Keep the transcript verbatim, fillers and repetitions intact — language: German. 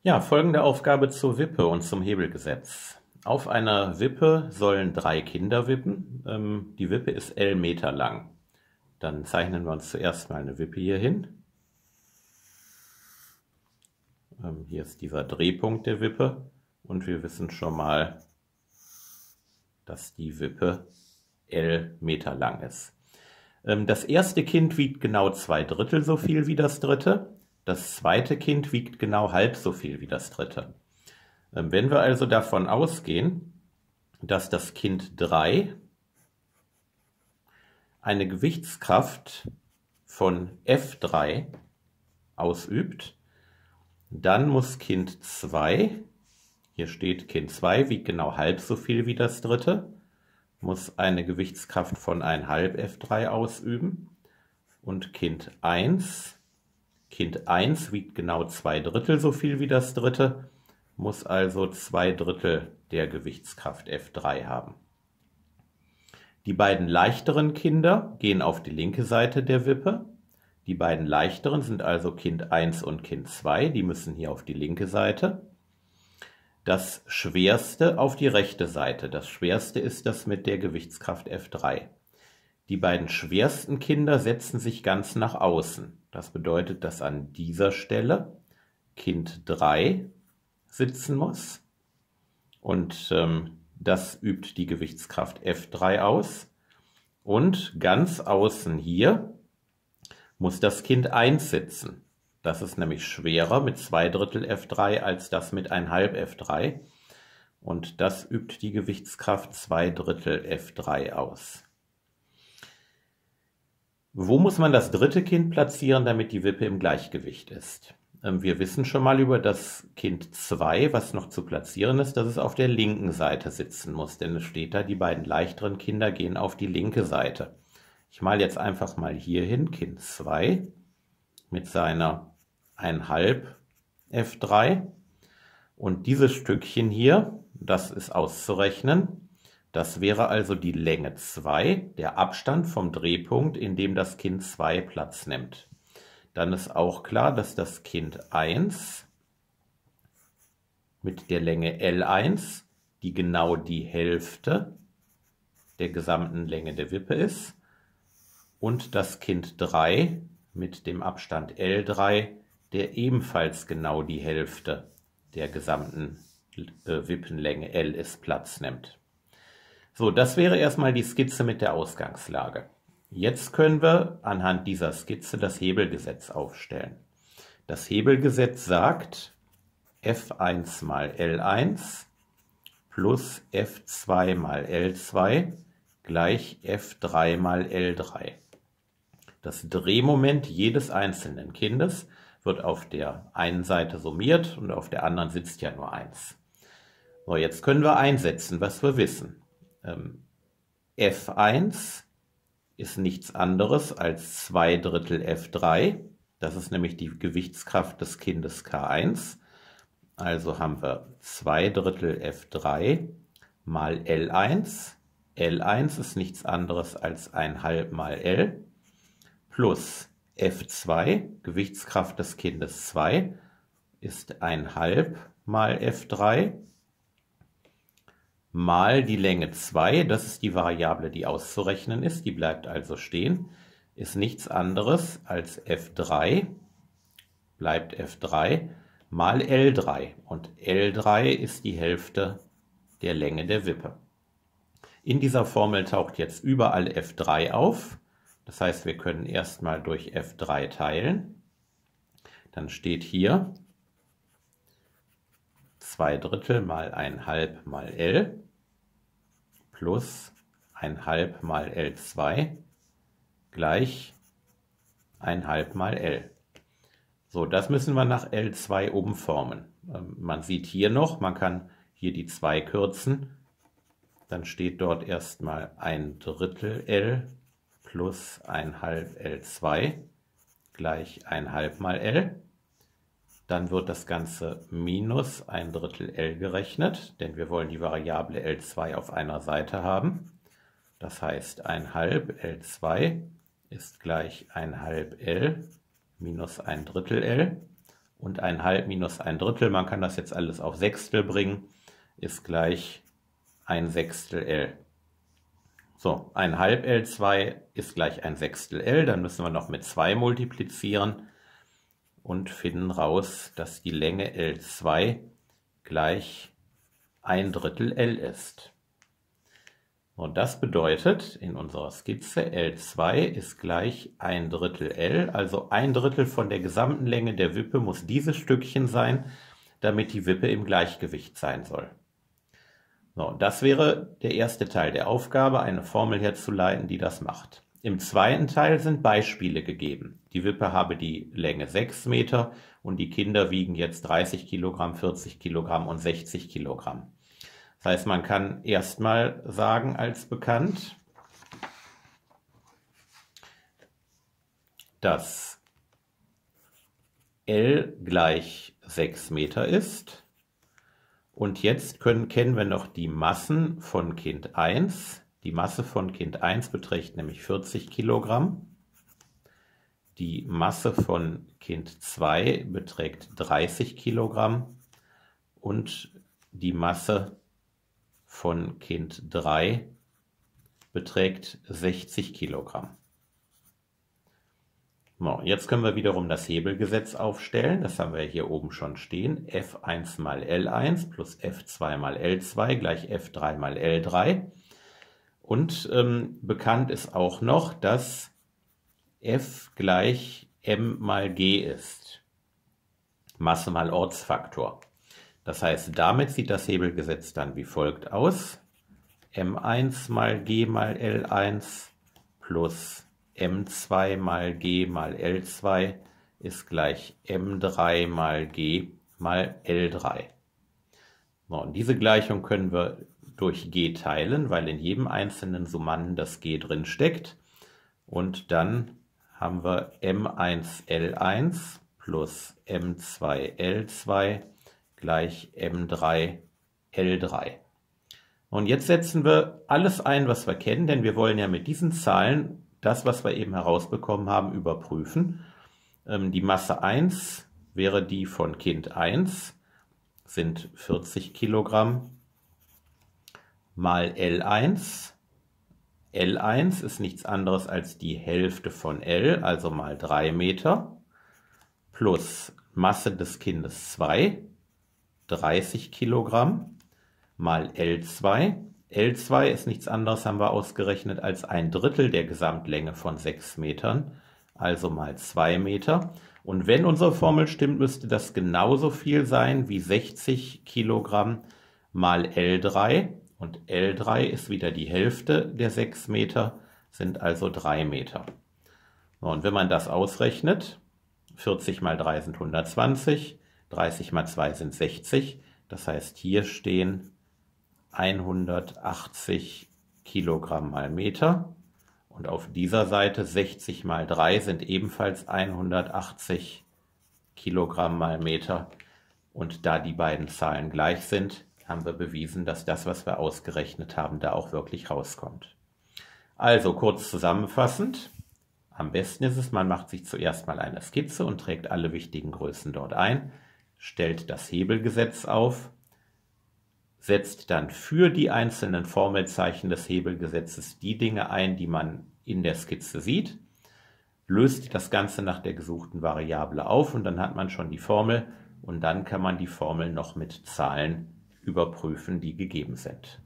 Ja, folgende Aufgabe zur Wippe und zum Hebelgesetz. Auf einer Wippe sollen drei Kinder wippen. Ähm, die Wippe ist L Meter lang. Dann zeichnen wir uns zuerst mal eine Wippe hier hin. Ähm, hier ist dieser Drehpunkt der Wippe und wir wissen schon mal, dass die Wippe L Meter lang ist. Ähm, das erste Kind wiegt genau zwei Drittel so viel wie das dritte. Das zweite Kind wiegt genau halb so viel wie das dritte. Wenn wir also davon ausgehen, dass das Kind drei eine Gewichtskraft von F drei ausübt, dann muss Kind zwei, hier steht Kind zwei wiegt genau halb so viel wie das dritte, muss eine Gewichtskraft von eins Komma fünf F drei ausüben und Kind eins, Kind eins wiegt genau zwei Drittel so viel wie das dritte, muss also zwei Drittel der Gewichtskraft F drei haben. Die beiden leichteren Kinder gehen auf die linke Seite der Wippe. Die beiden leichteren sind also Kind eins und Kind zwei, die müssen hier auf die linke Seite. Das schwerste auf die rechte Seite. Das schwerste ist das mit der Gewichtskraft F drei. Die beiden schwersten Kinder setzen sich ganz nach außen. Das bedeutet, dass an dieser Stelle Kind drei sitzen muss und ähm, das übt die Gewichtskraft F drei aus. Und ganz außen hier muss das Kind eins sitzen. Das ist nämlich schwerer mit zwei Drittel F drei als das mit eins Komma fünf F drei. Und das übt die Gewichtskraft zwei Drittel F drei aus. Wo muss man das dritte Kind platzieren, damit die Wippe im Gleichgewicht ist? Wir wissen schon mal über das Kind zwei, was noch zu platzieren ist, dass es auf der linken Seite sitzen muss, denn es steht da, die beiden leichteren Kinder gehen auf die linke Seite. Ich male jetzt einfach mal hier hin, Kind zwei mit seiner eins Komma fünf F drei und dieses Stückchen hier, das ist auszurechnen. Das wäre also die Länge zwei, der Abstand vom Drehpunkt, in dem das Kind zwei Platz nimmt. Dann ist auch klar, dass das Kind eins mit der Länge L eins, die genau die Hälfte der gesamten Länge der Wippe ist, und das Kind drei mit dem Abstand L drei, der ebenfalls genau die Hälfte der gesamten äh, Wippenlänge L ist, Platz nimmt. So, das wäre erstmal die Skizze mit der Ausgangslage. Jetzt können wir anhand dieser Skizze das Hebelgesetz aufstellen. Das Hebelgesetz sagt, F eins mal L eins plus F zwei mal L zwei gleich F drei mal L drei. Das Drehmoment jedes einzelnen Kindes wird auf der einen Seite summiert und auf der anderen sitzt ja nur eins. So, jetzt können wir einsetzen, was wir wissen. F eins ist nichts anderes als zwei Drittel F drei. Das ist nämlich die Gewichtskraft des Kindes K eins. Also haben wir zwei Drittel F drei mal L eins. L eins ist nichts anderes als eins Komma fünf mal L plus F zwei, Gewichtskraft des Kindes zwei, ist eins Komma fünf mal F drei. Mal die Länge zwei, das ist die Variable, die auszurechnen ist, die bleibt also stehen, ist nichts anderes als F drei, bleibt F drei, mal L drei. Und L drei ist die Hälfte der Länge der Wippe. In dieser Formel taucht jetzt überall F drei auf, das heißt, wir können erstmal durch F drei teilen. Dann steht hier zwei Drittel mal eins Komma fünf mal L plus eins Komma fünf mal L zwei gleich eins Komma fünf mal L. So, das müssen wir nach L zwei umformen. Ähm, man sieht hier noch, man kann hier die zwei kürzen. Dann steht dort erstmal ein Drittel L plus eins Komma fünf L zwei gleich eins Komma fünf mal L. Dann wird das Ganze minus ein Drittel L gerechnet, denn wir wollen die Variable L zwei auf einer Seite haben. Das heißt, eins Komma fünf L zwei ist gleich eins Komma fünf L minus ein Drittel L. und ein Halb minus ein Drittel, man kann das jetzt alles auf Sechstel bringen, ist gleich ein Sechstel L. So, ein Halb L zwei ist gleich ein Sechstel L, dann müssen wir noch mit zwei multiplizieren und finden raus, dass die Länge L zwei gleich ein Drittel L ist. Und das bedeutet in unserer Skizze, L zwei ist gleich ein Drittel L, also ein Drittel von der gesamten Länge der Wippe muss dieses Stückchen sein, damit die Wippe im Gleichgewicht sein soll. So, das wäre der erste Teil der Aufgabe, eine Formel herzuleiten, die das macht. Im zweiten Teil sind Beispiele gegeben. Die Wippe habe die Länge sechs Meter und die Kinder wiegen jetzt dreißig Kilogramm, vierzig Kilogramm und sechzig Kilogramm. Das heißt, man kann erstmal sagen als bekannt, dass L gleich sechs Meter ist. Und jetzt können, kennen wir noch die Massen von Kind eins. Die Masse von Kind eins beträgt nämlich vierzig Kilogramm. Die Masse von Kind zwei beträgt dreißig Kilogramm. Und die Masse von Kind drei beträgt sechzig Kilogramm. So, jetzt können wir wiederum das Hebelgesetz aufstellen. Das haben wir hier oben schon stehen. F eins mal L eins plus F zwei mal L zwei gleich F drei mal L drei. Und ähm, bekannt ist auch noch, dass F gleich M mal G ist. Masse mal Ortsfaktor. Das heißt, damit sieht das Hebelgesetz dann wie folgt aus. M eins mal G mal L eins plus M zwei mal G mal L zwei ist gleich M drei mal G mal L drei. So, und diese Gleichung können wir durch G teilen, weil in jedem einzelnen Summanden das G drin steckt. Und dann haben wir M eins L eins plus M zwei L zwei gleich M drei L drei. Und jetzt setzen wir alles ein, was wir kennen, denn wir wollen ja mit diesen Zahlen das, was wir eben herausbekommen haben, überprüfen. Ähm, die Masse eins wäre die von Kind eins, sind vierzig Kilogramm, mal L eins. L eins ist nichts anderes als die Hälfte von L, also mal drei Meter, plus Masse des Kindes zwei, dreißig Kilogramm, mal L zwei. L zwei ist nichts anderes, haben wir ausgerechnet, als ein Drittel der Gesamtlänge von sechs Metern, also mal zwei Meter. Und wenn unsere Formel stimmt, müsste das genauso viel sein wie sechzig Kilogramm mal L drei. Und L drei ist wieder die Hälfte der sechs Meter, sind also drei Meter. Und wenn man das ausrechnet, vierzig mal drei sind hundertzwanzig, dreißig mal zwei sind sechzig. Das heißt, hier stehen hundertachtzig Kilogramm mal Meter und auf dieser Seite sechzig mal drei sind ebenfalls hundertachtzig Kilogramm mal Meter. Und da die beiden Zahlen gleich sind, haben wir bewiesen, dass das, was wir ausgerechnet haben, da auch wirklich rauskommt. Also kurz zusammenfassend, am besten ist es, man macht sich zuerst mal eine Skizze und trägt alle wichtigen Größen dort ein, stellt das Hebelgesetz auf, setzt dann für die einzelnen Formelzeichen des Hebelgesetzes die Dinge ein, die man in der Skizze sieht, löst das Ganze nach der gesuchten Variable auf und dann hat man schon die Formel und dann kann man die Formel noch mit Zahlen überprüfen, die gegeben sind.